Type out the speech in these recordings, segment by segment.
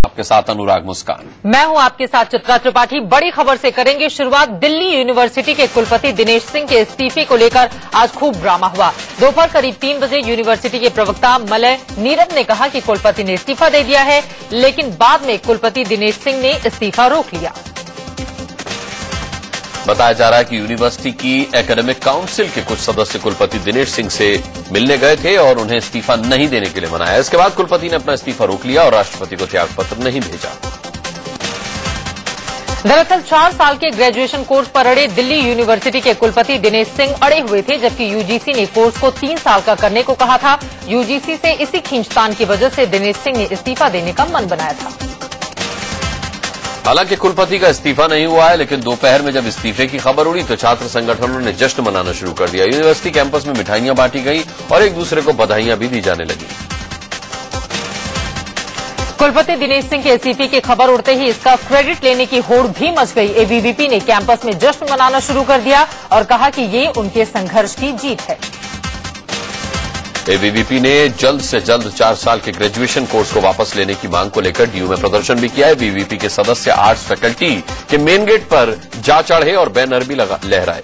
आपके साथ अनुराग मुस्कान। मैं हूं आपके साथ चित्रा त्रिपाठी। बड़ी खबर से करेंगे शुरुआत। दिल्ली यूनिवर्सिटी के कुलपति दिनेश सिंह के इस्तीफे को लेकर आज खूब ड्रामा हुआ। दोपहर करीब 3 बजे यूनिवर्सिटी के प्रवक्ता मलय नीरव ने कहा कि कुलपति ने इस्तीफा दे दिया है, लेकिन बाद में कुलपति दिनेश सिंह ने इस्तीफा रोक लिया। बताया जा रहा है कि यूनिवर्सिटी की एकेडमिक काउंसिल के कुछ सदस्य कुलपति दिनेश सिंह से मिलने गए थे और उन्हें इस्तीफा नहीं देने के लिए मनाया। इसके बाद कुलपति ने अपना इस्तीफा रोक लिया और राष्ट्रपति को त्यागपत्र नहीं भेजा। दरअसल 4 साल के ग्रेजुएशन कोर्स पर अड़े दिल्ली यूनिवर्सिटी के कुलपति दिनेश सिंह अड़े हुए थे, जबकि यूजीसी ने कोर्स को 3 साल का करने को कहा था। यूजीसी से इसी खींचतान की वजह से दिनेश सिंह ने इस्तीफा देने का मन बनाया था। हालांकि कुलपति का इस्तीफा नहीं हुआ है, लेकिन दोपहर में जब इस्तीफे की खबर उड़ी तो छात्र संगठनों ने जश्न मनाना शुरू कर दिया। यूनिवर्सिटी कैंपस में मिठाइयां बांटी गई और एक दूसरे को बधाइयां भी दी जाने लगी। कुलपति दिनेश सिंह के इस्तीफे की खबर उड़ते ही इसका क्रेडिट लेने की होड़ भी मच गई। एबीवीपी ने कैंपस में जश्न मनाना शुरू कर दिया और कहा कि ये उनके संघर्ष की जीत है। एबीवीपी ने जल्द से जल्द 4 साल के ग्रेजुएशन कोर्स को वापस लेने की मांग को लेकर डीयू में प्रदर्शन भी किया है। एबीवीपी के सदस्य आर्ट्स फैकल्टी के मेन गेट पर जा चढ़े और बैनर भी लहराए।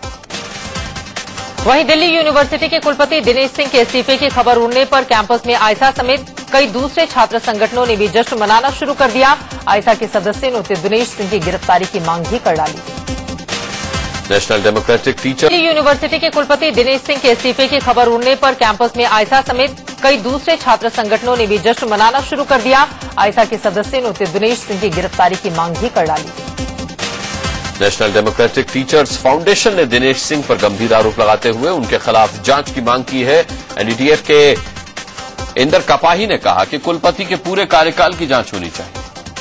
वहीं दिल्ली यूनिवर्सिटी के कुलपति दिनेश सिंह के इस्तीफे की खबर उड़ने पर कैंपस में आयसा समेत कई दूसरे छात्र संगठनों ने भी जश्न मनाना शुरू कर दिया। आयसा के सदस्यों ने दिनेश सिंह की गिरफ्तारी की मांग भी कर डाली। National democratic teacher Delhi university के कुलपति दिनेश सिंह के इस्तीफे की खबर उड़ने पर कैंपस में आयसा समेत कई दूसरे छात्र संगठनों ने भी जश्न मनाना शुरू कर दिया। आयसा के सदस्यों ने दिनेश सिंह की गिरफ्तारी की मांग भी कर डाली। नेशनल डेमोक्रेटिक टीचर्स फाउंडेशन ने दिनेश सिंह पर गंभीर आरोप लगाते हुए उनके खिलाफ जांच की मांग की है। एनडीटीएफ के इंदर कपाही ने कहा कि कुलपति के पूरे कार्यकाल की जांच होनी चाहिए।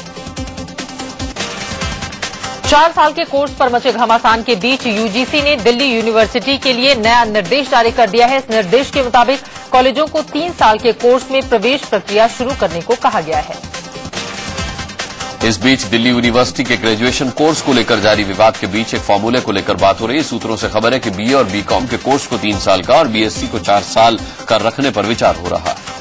4 साल के कोर्स पर मचे घमासान के बीच यूजीसी ने दिल्ली यूनिवर्सिटी के लिए नया निर्देश जारी कर दिया है। इस निर्देश के मुताबिक कॉलेजों को 3 साल के कोर्स में प्रवेश प्रक्रिया शुरू करने को कहा गया है। इस बीच दिल्ली यूनिवर्सिटी के ग्रेजुएशन कोर्स को लेकर जारी विवाद के बीच एक फॉर्मूले को लेकर बात हो रही है। सूत्रों से खबर है कि बीए और बीकॉम के कोर्स को 3 साल का और बीएससी को 4 साल का रखने पर विचार हो रहा है।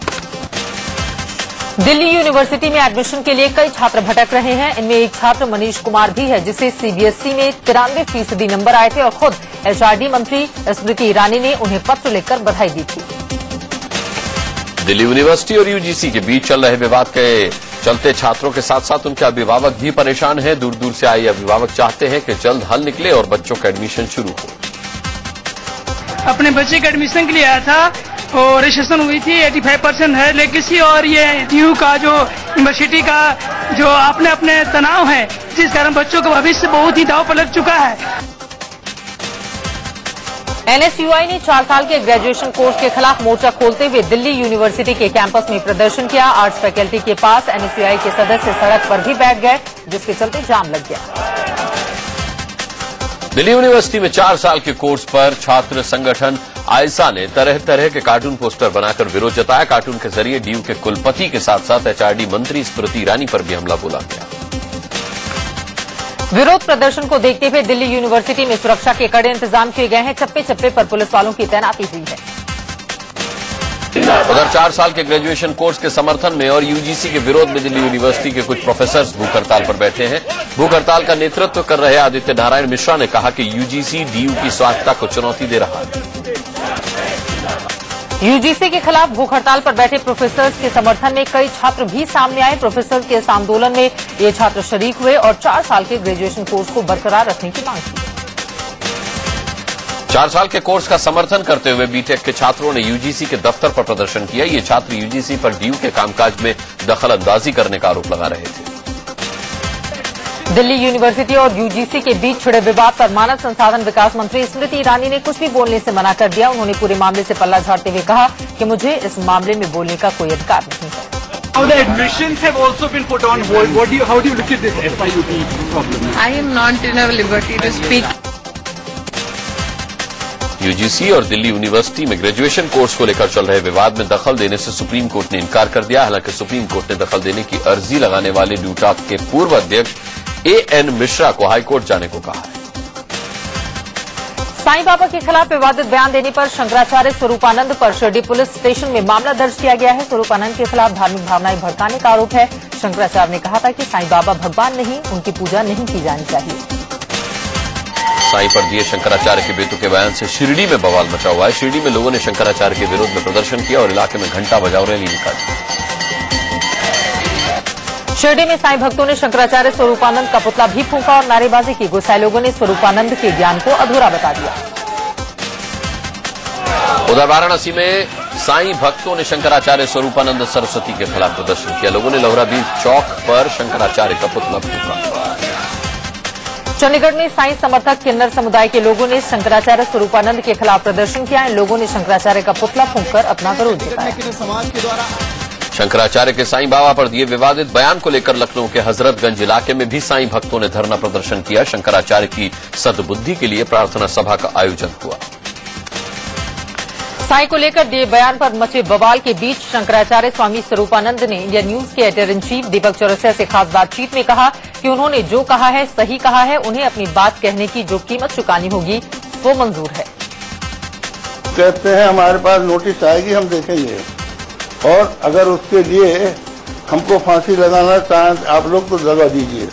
दिल्ली यूनिवर्सिटी में एडमिशन के लिए कई छात्र भटक रहे हैं। इनमें एक छात्र मनीष कुमार भी है, जिसे सीबीएसई में 93% नंबर आए थे और खुद एचआरडी मंत्री स्मृति ईरानी ने उन्हें पत्र लिखकर बधाई दी थी। दिल्ली यूनिवर्सिटी और यूजीसी के बीच चल रहे विवाद के चलते छात्रों के साथ साथ उनके अभिभावक भी परेशान हैं। दूर दूर से आए अभिभावक चाहते हैं कि जल्द हल निकले और बच्चों का एडमिशन शुरू हो। अपने बच्चे के एडमिशन के लिए आया था और रजिस्ट्रेशन हुई थी, 85% है, लेगेसी और ये डीयू का जो यूनिवर्सिटी का जो अपने तनाव है, जिस कारण बच्चों का भविष्य बहुत ही दांव पर लग चुका है। एनएसयूआई ने 4 साल के ग्रेजुएशन कोर्स के खिलाफ मोर्चा खोलते हुए दिल्ली यूनिवर्सिटी के कैंपस में प्रदर्शन किया। आर्ट्स फैकल्टी के पास एनएसयूआई के सदस्य सड़क पर भी बैठ गए, जिसके चलते जाम लग गया। दिल्ली यूनिवर्सिटी में 4 साल के कोर्स पर छात्र संगठन आयसा ने तरह तरह के कार्टून पोस्टर बनाकर विरोध जताया। कार्टून के जरिए डीयू के कुलपति के साथ साथ एचआरडी मंत्री स्मृति ईरानी पर भी हमला बोला गया। विरोध प्रदर्शन को देखते हुए दिल्ली यूनिवर्सिटी में सुरक्षा के कड़े इंतजाम किए गए हैं। चप्पे चप्पे पर पुलिस वालों की तैनाती हुई है। उधर 4 साल के ग्रेजुएशन कोर्स के समर्थन में और यूजीसी के विरोध में दिल्ली यूनिवर्सिटी के कुछ प्रोफेसर्स भूख हड़ताल पर बैठे हैं। भूख हड़ताल का नेतृत्व कर रहे आदित्य नारायण मिश्रा ने कहा कि यूजीसी डीयू की स्वायत्तता को चुनौती दे रहा है। यूजीसी के खिलाफ भूख हड़ताल पर बैठे प्रोफेसर्स के समर्थन में कई छात्र भी सामने आए। प्रोफेसर के इस आंदोलन में ये छात्र शरीक हुए और 4 साल के ग्रेजुएशन कोर्स को बरकरार रखने की मांग की। 4 साल के कोर्स का समर्थन करते हुए बीटेक के छात्रों ने यूजीसी के दफ्तर पर प्रदर्शन किया। ये छात्र यूजीसी पर डीयू के कामकाज में दखल अंदाजी करने का आरोप लगा रहे थे। दिल्ली यूनिवर्सिटी और यूजीसी के बीच छिड़े विवाद पर मानव संसाधन विकास मंत्री स्मृति ईरानी ने कुछ भी बोलने से मना कर दिया। उन्होंने पूरे मामले से पल्ला झाड़ते हुए कहा कि मुझे इस मामले में बोलने का कोई अधिकार नहीं है। How the admissions have also been put on hold. How do you look at this FIUT problem? I am not in a liberty to speak. UGC और दिल्ली यूनिवर्सिटी में ग्रेजुएशन कोर्स को लेकर चल रहे विवाद में दखल देने से सुप्रीम कोर्ट ने इनकार कर दिया। हालांकि सुप्रीम कोर्ट ने दखल देने की अर्जी लगाने वाले ड्यूटाक के पूर्व अध्यक्ष एएन मिश्रा को हाईकोर्ट जाने को कहा है। साईं बाबा के खिलाफ विवादित बयान देने पर शंकराचार्य स्वरूपानंद पर शिरडी पुलिस स्टेशन में मामला दर्ज किया गया है। स्वरूपानंद के खिलाफ धार्मिक भावनाएं भड़काने का आरोप है। शंकराचार्य ने कहा था कि साईं बाबा भगवान नहीं, उनकी पूजा नहीं की जानी चाहिए। साईं पर दिए शंकराचार्य के बेतुके बयान से शिरडी में बवाल मचा हुआ है। शिरडी में लोगों ने शंकराचार्य के विरोध में प्रदर्शन किया और इलाके में घंटा बजाओ रैली निकाली। शिरडी में साईं भक्तों ने शंकराचार्य स्वरूपानंद का पुतला भी फूंका और नारेबाजी की। गुस्साए लोगों ने स्वरूपानंद के ज्ञान को अधूरा बता दिया। उधर वाराणसी में साईं भक्तों ने शंकराचार्य स्वरूपानंद सरस्वती के खिलाफ प्रदर्शन किया। लोगों ने लोहरा बीच चौक पर शंकराचार्य का पुतला फूंका। चंडीगढ़ में साईं समर्थक किन्नर समुदाय के लोगों ने शंकराचार्य स्वरूपानंद के खिलाफ प्रदर्शन किया। इन लोगों ने शंकराचार्य का पुतला फूंककर अपना विरोध जताया। शंकराचार्य के साईं बाबा पर दिए विवादित बयान को लेकर लखनऊ के हजरतगंज इलाके में भी साईं भक्तों ने धरना प्रदर्शन किया। शंकराचार्य की सद्बुद्धि के लिए प्रार्थना सभा का आयोजन हुआ। साईं को लेकर दिए बयान पर मचे बवाल के बीच शंकराचार्य स्वामी स्वरूपानंद ने इंडिया न्यूज के editor in chief Deepak Chaurasia से खास बातचीत में कहा कि उन्होंने जो कहा है सही कहा है। उन्हें अपनी बात कहने की जो कीमत चुकानी होगी वो मंजूर है। कहते हैं हमारे पास नोटिस आएगी, हम देखेंगे, और अगर उसके लिए हमको फांसी लगाना चाहें आप लोग तो लगा दीजिए।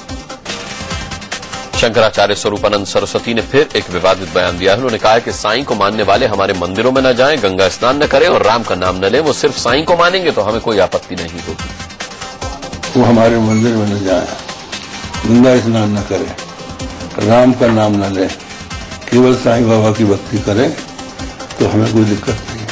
शंकराचार्य स्वरूपानंद सरस्वती ने फिर एक विवादित बयान दिया है। उन्होंने कहा है कि साईं को मानने वाले हमारे मंदिरों में न जाएं, गंगा स्नान न करें और राम का नाम न लें। वो सिर्फ साईं को मानेंगे तो हमें कोई आपत्ति नहीं होगी। वो हमारे मंदिर में न जाए, गंगा स्नान न करें, राम का नाम न लें, केवल साईं बाबा की भक्ति करें तो हमें कोई दिक्कत नहीं।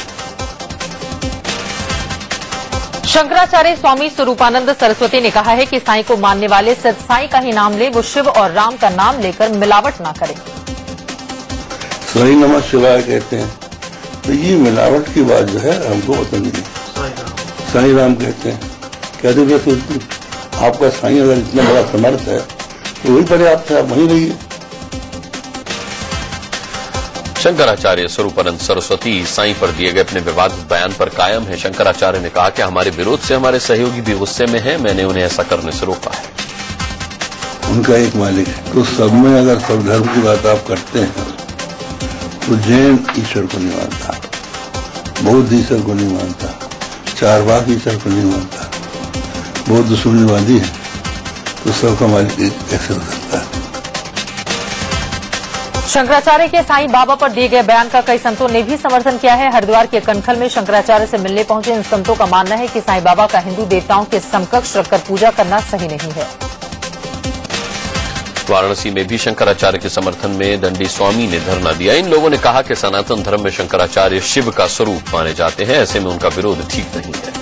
शंकराचार्य स्वामी स्वरूपानंद सरस्वती ने कहा है कि साईं को मानने वाले सिर्फ साईं का ही नाम ले, वो शिव और राम का नाम लेकर मिलावट ना करें। साईं नमः शिवाय कहते हैं तो ये मिलावट की बात जो है हमको पसंद नहीं। साईं राम कहते हैं, क्या जरूरत है? आपका साईं अगर इतना बड़ा समर्थ है तो वही पर्याप्त है, आप वहीं रहिए। शंकराचार्य स्वरूपानंद सरस्वती साईं पर दिए गए अपने विवादित बयान पर कायम है। शंकराचार्य ने कहा कि हमारे विरोध से हमारे सहयोगी भी गुस्से में हैं, मैंने उन्हें ऐसा करने से रोका है। उनका एक मालिक है, तो सब में अगर सब धर्म की बात आप करते हैं तो जैन ईश्वर को नहीं मानता, बौद्ध ईश्वर को नहीं मानता, चारवाक ईश्वर को नहीं मानता, बौद्ध शून्यवादी है, तो सबका मालिक कैसे हो सकता है? शंकराचार्य के साईं बाबा पर दिए गए बयान का कई संतों ने भी समर्थन किया है। हरिद्वार के कनखल में शंकराचार्य से मिलने पहुंचे इन संतों का मानना है कि साईं बाबा का हिंदू देवताओं के समकक्ष रखकर पूजा करना सही नहीं है। वाराणसी में भी शंकराचार्य के समर्थन में दंडी स्वामी ने धरना दिया। इन लोगों ने कहा कि सनातन धर्म में शंकराचार्य शिव का स्वरूप माने जाते हैं, ऐसे में उनका विरोध ठीक नहीं है।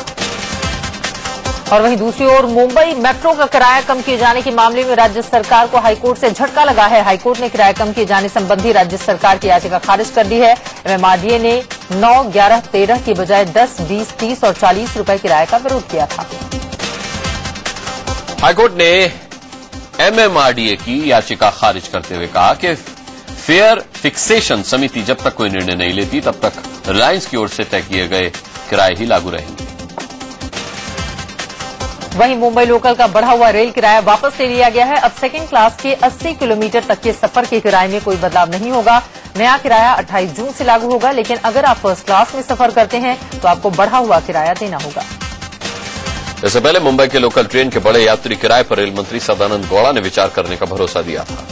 और वहीं दूसरी ओर मुंबई मेट्रो का किराया कम किए जाने के मामले में राज्य सरकार को हाईकोर्ट से झटका लगा है। हाईकोर्ट ने किराया कम किए जाने संबंधी राज्य सरकार की याचिका खारिज कर दी है। एमएमआरडीए ने 9, 11, 13 की बजाय 10, 20, 30 और 40 रुपए किराए का विरोध किया था। हाईकोर्ट ने एमएमआरडीए की याचिका खारिज करते हुए कहा कि फेयर फिक्सेशन समिति जब तक कोई निर्णय नहीं लेती तब तक रिलायंस की ओर से तय किए गए किराए ही लागू रहेंगे। वहीं मुंबई लोकल का बढ़ा हुआ रेल किराया वापस ले लिया गया है। अब सेकंड क्लास के 80 किलोमीटर तक के सफर के किराए में कोई बदलाव नहीं होगा। नया किराया 28 जून से लागू होगा, लेकिन अगर आप फर्स्ट क्लास में सफर करते हैं तो आपको बढ़ा हुआ किराया देना होगा। इससे पहले मुंबई के लोकल ट्रेन के बड़े यात्री किराए पर रेल मंत्री सदानंद गौड़ा ने विचार करने का भरोसा दिया था।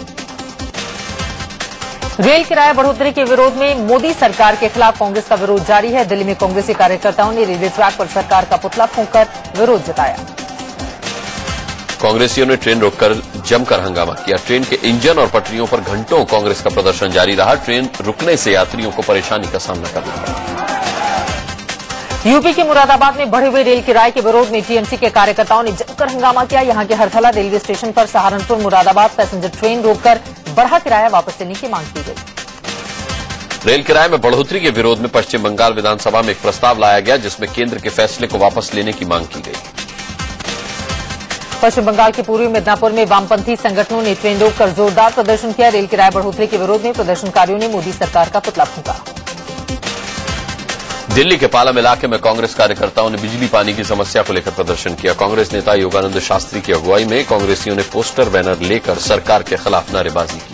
रेल किराया बढ़ोतरी के विरोध में मोदी सरकार के खिलाफ कांग्रेस का विरोध जारी है। दिल्ली में कांग्रेसी कार्यकर्ताओं ने रेलवे ट्रैक पर सरकार का पुतला फूंककर विरोध जताया। कांग्रेसियों ने ट्रेन रोककर जमकर हंगामा किया। ट्रेन के इंजन और पटरियों पर घंटों कांग्रेस का प्रदर्शन जारी रहा। ट्रेन रुकने से यात्रियों को परेशानी का सामना करना पड़ा। यूपी के मुरादाबाद में बढ़े हुए रेल किराए के विरोध में टीएमसी के कार्यकर्ताओं ने जमकर हंगामा किया। यहां के हरथला रेलवे स्टेशन पर सहारनपुर मुरादाबाद पैसेंजर ट्रेन रोककर बढ़ा किराया वापस लेने की मांग की गई। रेल किराए में बढ़ोतरी के विरोध में पश्चिम बंगाल विधानसभा में एक प्रस्ताव लाया गया, जिसमें केंद्र के फैसले को वापस लेने की मांग की गई। पश्चिम बंगाल के पूर्वी मिदनापुर में वामपंथी संगठनों ने ट्रेन रोककर जोरदार प्रदर्शन किया। रेल किराया बढ़ोतरी के विरोध में प्रदर्शनकारियों ने मोदी सरकार का पुतला फूंका। दिल्ली के पालम इलाके में कांग्रेस कार्यकर्ताओं ने बिजली पानी की समस्या को लेकर प्रदर्शन किया। कांग्रेस नेता योगानंद शास्त्री की अगुवाई में कांग्रेसियों ने पोस्टर बैनर लेकर सरकार के खिलाफ नारेबाजी की।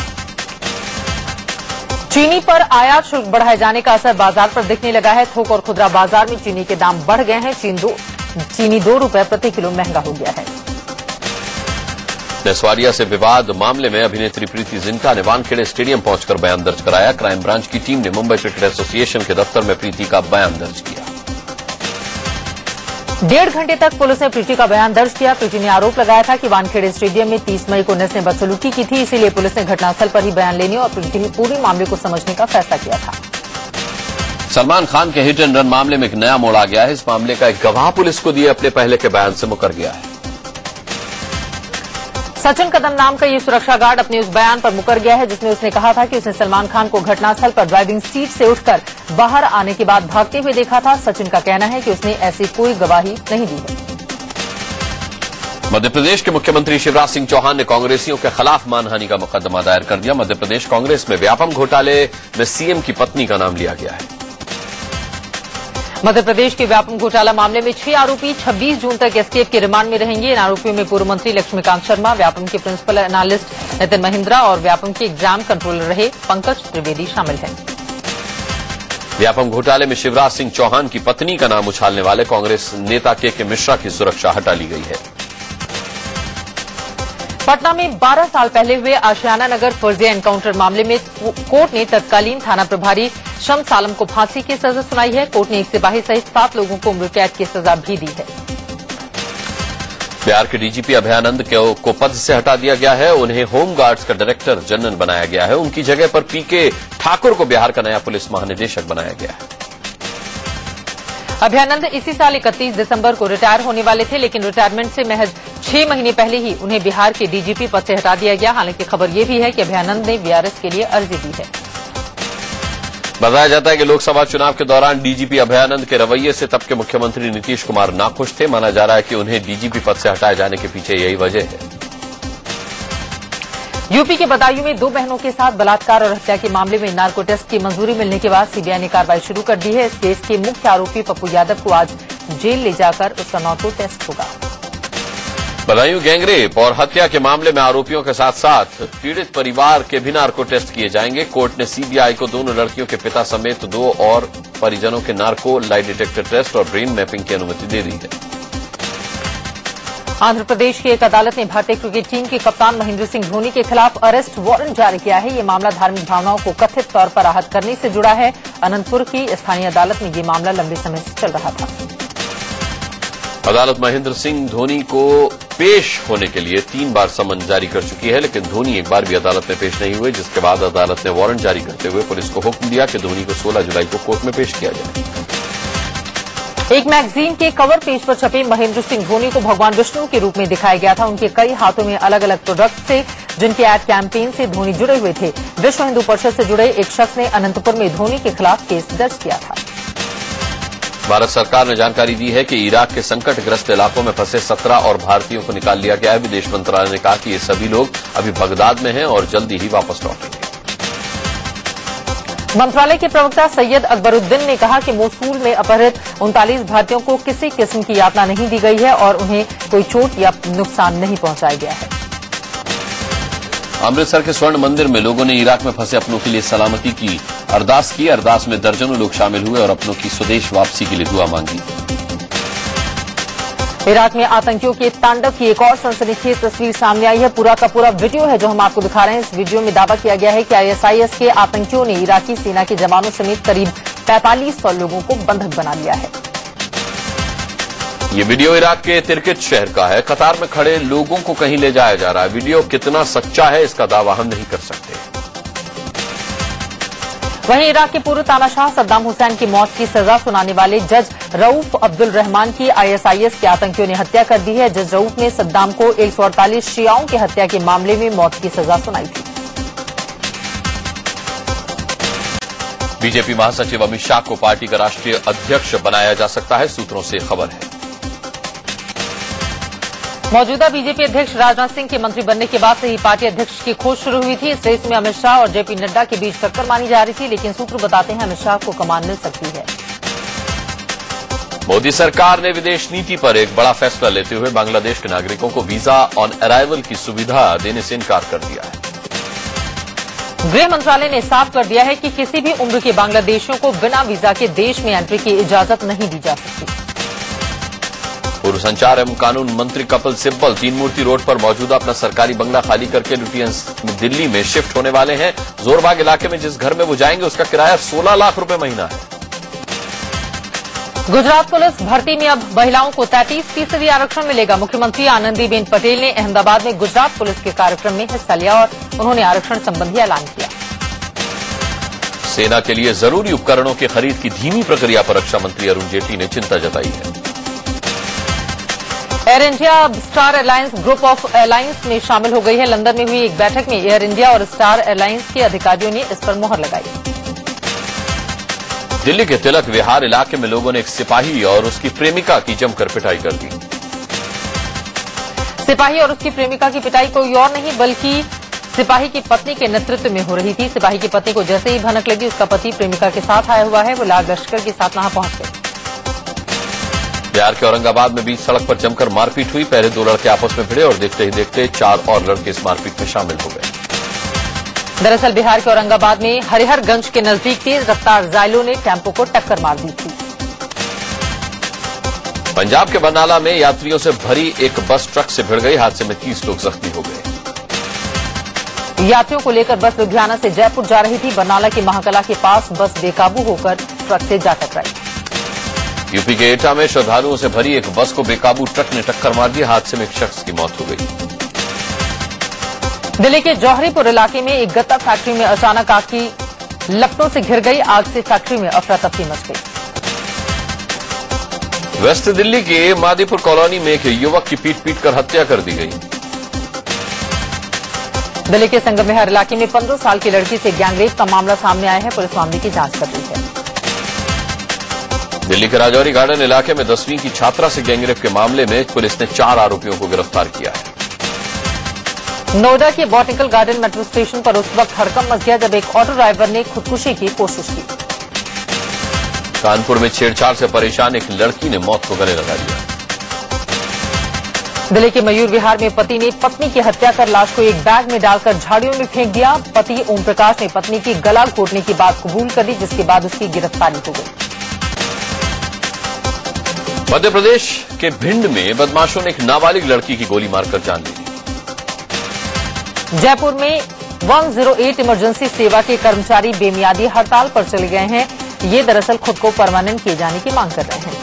चीनी पर आयात शुल्क बढ़ाए जाने का असर बाजार पर दिखने लगा है। थोक और खुदरा बाजार में चीनी के दाम बढ़ गए हैं। चीनी 2 रुपए प्रति किलो महंगा हो गया है। नसवाड़िया से विवाद मामले में अभिनेत्री प्रीति जिंटा ने वानखेड़े स्टेडियम पहुंचकर बयान दर्ज कराया। क्राइम ब्रांच की टीम ने मुंबई क्रिकेट एसोसिएशन के दफ्तर में प्रीति का बयान दर्ज किया। 1.5 घंटे तक पुलिस ने प्रीति का बयान दर्ज किया। प्रीति ने आरोप लगाया था कि वानखेड़े स्टेडियम में 30 मई को नस ने बदसलूकी की थी, इसीलिए पुलिस ने घटनास्थल पर ही बयान लेने और पूरे मामले को समझने का फैसला किया था। सलमान खान के हिट एंड रन मामले में एक नया मोड़ आ गया है। इस मामले का एक गवाह पुलिस को दिए अपने पहले के बयान से मुकर गया है। सचिन कदम नाम का ये सुरक्षा गार्ड अपने उस बयान पर मुकर गया है जिसमें उसने कहा था कि उसने सलमान खान को घटनास्थल पर ड्राइविंग सीट से उठकर बाहर आने के बाद भागते हुए देखा था। सचिन का कहना है कि उसने ऐसी कोई गवाही नहीं दी है। मध्य प्रदेश के मुख्यमंत्री शिवराज सिंह चौहान ने कांग्रेसियों के खिलाफ मानहानि का मुकदमा दायर कर दिया। मध्य प्रदेश कांग्रेस में व्यापम घोटाले में सीएम की पत्नी का नाम लिया गया है। मध्य प्रदेश के व्यापम घोटाला मामले में 6 आरोपी 26 जून तक एसटीएफ के रिमांड में रहेंगे। इन आरोपियों में पूर्व मंत्री लक्ष्मीकांत शर्मा, व्यापम के प्रिंसिपल एनालिस्ट नितिन महिंद्रा और व्यापम के एग्जाम कंट्रोलर रहे पंकज त्रिवेदी शामिल हैं। व्यापम घोटाले में शिवराज सिंह चौहान की पत्नी का नाम उछालने वाले कांग्रेस नेता के मिश्रा की सुरक्षा हटा ली गई है। पटना में 12 साल पहले हुए आशियाना नगर फर्जिया एनकाउंटर मामले में कोर्ट ने तत्कालीन थाना प्रभारी शम्स आलम को फांसी की सजा सुनाई है। कोर्ट ने एक सिपाही सहित 7 लोगों को उम्र कैद की सजा भी दी है। बिहार के डीजीपी अभयानंद को पद से हटा दिया गया है। उन्हें होमगार्ड्स का डायरेक्टर जनरल बनाया गया है। उनकी जगह पर पीके ठाकुर को बिहार का नया पुलिस महानिदेशक बनाया गया है। अभयानंद इसी साल 31 दिसंबर को रिटायर होने वाले थे, लेकिन रिटायरमेंट से महज 6 महीने पहले ही उन्हें बिहार के डीजीपी पद से हटा दिया गया। हालांकि खबर यह भी है कि अभयानंद ने वीआरएस के लिए अर्जी दी है। बताया जाता है कि लोकसभा चुनाव के दौरान डीजीपी अभयानंद के रवैये से तब के मुख्यमंत्री नीतीश कुमार नाखुश थे। माना जा रहा है कि उन्हें डीजीपी पद से हटाए जाने के पीछे यही वजह है। यूपी के बदायूं में 2 बहनों के साथ बलात्कार और हत्या के मामले में नार्को टेस्ट की मंजूरी मिलने के बाद सीबीआई ने कार्रवाई शुरू कर दी है। इस केस के मुख्य आरोपी पप्पू यादव को आज जेल ले जाकर उसका नार्को टेस्ट होगा। बदायूं गैंगरेप और हत्या के मामले में आरोपियों के साथ साथ पीड़ित परिवार के भी नार्को टेस्ट किए जाएंगे। कोर्ट ने सीबीआई को दोनों लड़कियों के पिता समेत 2 और परिजनों के नार्को लाई डिटेक्टर टेस्ट और ब्रेन मैपिंग की अनुमति दे दी है। आंध्र प्रदेश की एक अदालत ने भारतीय क्रिकेट टीम के कप्तान महेंद्र सिंह धोनी के खिलाफ अरेस्ट वारंट जारी किया है। ये मामला धार्मिक भावनाओं को कथित तौर पर आहत करने से जुड़ा है। अनंतपुर की स्थानीय अदालत में ये मामला लंबे समय से चल रहा था। अदालत महेंद्र सिंह धोनी को पेश होने के लिए 3 बार समन जारी कर चुकी है, लेकिन धोनी एक बार भी अदालत में पेश नहीं हुए, जिसके बाद अदालत ने वारंट जारी करते हुए पुलिस को हुक्म दिया कि धोनी को 16 जुलाई को कोर्ट में पेश किया जाए। एक मैगजीन के कवर पेज पर छपे महेंद्र सिंह धोनी को भगवान विष्णु के रूप में दिखाया गया था। उनके कई हाथों में अलग अलग प्रोडक्ट थे, जिनके एड कैंपेन से धोनी जुड़े हुए थे। विश्व हिंदू परिषद से जुड़े एक शख्स ने अनंतपुर में धोनी के खिलाफ केस दर्ज किया था। भारत सरकार ने जानकारी दी है कि इराक के संकटग्रस्त इलाकों में फंसे 17 और भारतीयों को निकाल लिया गया है। विदेश मंत्रालय ने कहा कि ये सभी लोग अभी बगदाद में हैं और जल्दी ही वापस लौटेंगे। मंत्रालय के प्रवक्ता सैयद अकबरुद्दीन ने कहा कि मोसूल में अपहृत 39 भारतीयों को किसी किस्म की यातना नहीं दी गई है और उन्हें कोई चोट या नुकसान नहीं पहुंचाया गया है। अमृतसर के स्वर्ण मंदिर में लोगों ने इराक में फंसे अपनों के लिए सलामती की अरदास की। अरदास में दर्जनों लोग शामिल हुए और अपनों की स्वदेश वापसी के लिए दुआ मांगी। इराक में आतंकियों के तांडव की एक और सनसनीखेज तस्वीर सामने आई है। पूरा का पूरा वीडियो है जो हम आपको दिखा रहे हैं। इस वीडियो में दावा किया गया है कि आईएसआईएस के आतंकियों ने इराकी सेना के जवानों समेत करीब 4500 लोगों को बंधक बना लिया है। ये वीडियो इराक के तिरकित शहर का है। कतार में खड़े लोगों को कहीं ले जाया जा रहा है। वीडियो कितना सच्चा है इसका दावा हम नहीं कर सकते। वहीं इराक के पूर्व तानाशाह सद्दाम हुसैन की मौत की सजा सुनाने वाले जज रऊफ अब्दुल रहमान की आईएसआईएस के आतंकियों ने हत्या कर दी है। जज रऊफ ने सद्दाम को 148 शियाओं की हत्या के मामले में मौत की सजा सुनाई थी। बीजेपी महासचिव अमित शाह को पार्टी का राष्ट्रीय अध्यक्ष बनाया जा सकता है, सूत्रों से खबर है। मौजूदा बीजेपी अध्यक्ष राजनाथ सिंह के मंत्री बनने के बाद से ही पार्टी अध्यक्ष की खोज शुरू हुई थी। इस रेस में अमित शाह और जेपी नड्डा के बीच टक्कर मानी जा रही थी, लेकिन सूत्र बताते हैं अमित शाह को कमान मिल सकती है। मोदी सरकार ने विदेश नीति पर एक बड़ा फैसला लेते हुए बांग्लादेश के नागरिकों को वीजा ऑन अराइवल की सुविधा देने से इनकार कर दिया है। गृह मंत्रालय ने साफ कर दिया है कि किसी भी उम्र के बांग्लादेशियों को बिना वीजा के देश में एंट्री की इजाजत नहीं दी जा सकती। पूर्व संचार एवं कानून मंत्री कपिल सिब्बल तीन मूर्ति रोड पर मौजूदा अपना सरकारी बंगला खाली करके दिल्ली में शिफ्ट होने वाले हैं। जोरबाग इलाके में जिस घर में वो जाएंगे उसका किराया 16 लाख रुपए महीना है। गुजरात पुलिस भर्ती में अब महिलाओं को 33% आरक्षण मिलेगा। मुख्यमंत्री आनंदीबेन पटेल ने अहमदाबाद में गुजरात पुलिस के कार्यक्रम में हिस्सा लिया और उन्होंने आरक्षण संबंधी ऐलान किया। सेना के लिए जरूरी उपकरणों की खरीद की धीमी प्रक्रिया पर रक्षा मंत्री अरुण जेटली ने चिंता जताई है। एयर इंडिया अब Star Airlines group of airlines में शामिल हो गई है। लंदन में हुई एक बैठक में एयर इंडिया और स्टार एयरलाइंस के अधिकारियों ने इस पर मुहर लगाई। दिल्ली के तिलक विहार इलाके में लोगों ने एक सिपाही और उसकी प्रेमिका की जमकर पिटाई कर दी। सिपाही और उसकी प्रेमिका की पिटाई कोई और नहीं बल्कि सिपाही की पत्नी के नेतृत्व में हो रही थी। सिपाही की पत्नी को जैसे ही भनक लगी, उसका पति प्रेमिका के साथ आया हुआ है, वो लाल लश्कर के साथ वहां पहुंच गए। बिहार के औरंगाबाद में बीच सड़क पर जमकर मारपीट हुई। पहले दो लड़के आपस में भिड़े और देखते ही देखते 4 और लड़के इस मारपीट में शामिल हो गए। दरअसल बिहार के औरंगाबाद में हरिहरगंज के नजदीक तेज रफ्तार जायलों ने टेम्पो को टक्कर मार दी थी। पंजाब के बरनाला में यात्रियों से भरी एक बस ट्रक से भिड़ गई। हादसे में 30 लोग जख्मी हो गए। यात्रियों को लेकर बस लुधियाना से जयपुर जा रही थी। बरनाला की महाकला के पास बस बेकाबू होकर ट्रक से जा टकराई। यूपी के एटा में श्रद्धालुओं से भरी एक बस को बेकाबू ट्रक ने टक्कर मार दी। हादसे में एक शख्स की मौत हो गई। दिल्ली के जौहरीपुर इलाके में एक गत्ता फैक्ट्री में अचानक आग की लपटों से घिर गई। आग से फैक्ट्री में अफरा तफरी मच गई। वेस्ट दिल्ली के मादीपुर कॉलोनी में एक युवक की पीट कर हत्या कर दी गई। दिल्ली के संगमविहार इलाके में 15 साल की लड़की से गैंगरेप का मामला सामने आया है। पुलिस मामले की जांच कर रही है। दिल्ली के राजौरी गार्डन इलाके में 10वीं की छात्रा से गैंगरेप के मामले में पुलिस ने 4 आरोपियों को गिरफ्तार किया है। नोएडा के बॉटनिकल गार्डन मेट्रो स्टेशन पर उस वक्त हड़कंप मच गया जब एक ऑटो ड्राइवर ने खुदकुशी की कोशिश की। कानपुर में छेड़छाड़ से परेशान एक लड़की ने मौत को गले लगा दिया। दिल्ली के मयूर विहार में पति ने पत्नी की हत्या कर लाश को एक बैग में डालकर झाड़ियों में फेंक दिया। पति ओम प्रकाश ने पत्नी की गला घोटने की बात कबूल कर दी, जिसके बाद उसकी गिरफ्तारी हो गई। मध्य प्रदेश के भिंड में बदमाशों ने एक नाबालिग लड़की की गोली मारकर जान ले ली। जयपुर में 108 इमरजेंसी सेवा के कर्मचारी बेमियादी हड़ताल पर चले गए हैं। ये दरअसल खुद को परमानेंट किए जाने की मांग कर रहे हैं।